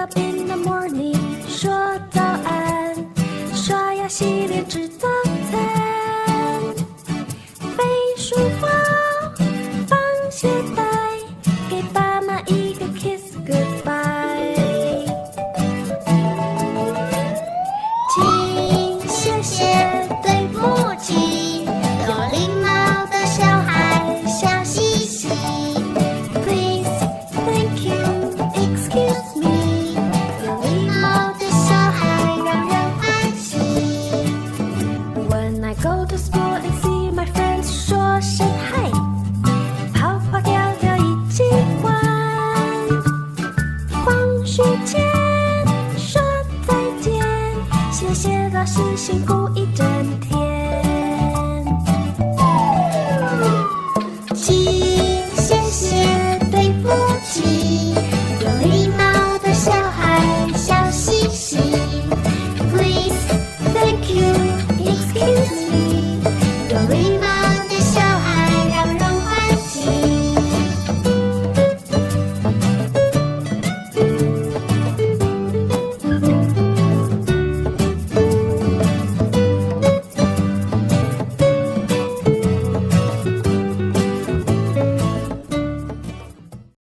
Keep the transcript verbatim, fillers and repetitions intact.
up in the morning， 说早安，刷牙洗脸吃早餐，背书包，绑鞋带，给爸妈一个 kiss goodbye。请谢谢对不起，有礼貌的小孩笑嘻嘻。Please, thank you, excuse me， 有礼貌的小孩让人欢喜。When I go to school and see my friends， 说声嗨，跑跑跳跳一起玩。放学前说再见，谢谢老师辛苦一整天。